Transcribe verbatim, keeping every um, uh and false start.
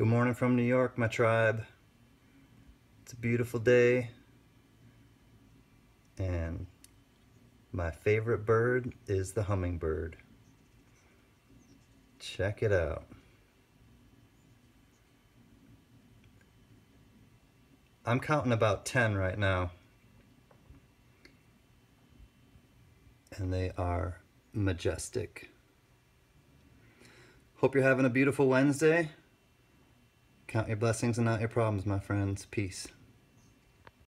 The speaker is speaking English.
Good morning from New York, my tribe. It's a beautiful day, and my favorite bird is the hummingbird. Check it out. I'm counting about ten right now, and they are majestic. Hope you're having a beautiful Wednesday. Count your blessings and not your problems, my friends. Peace.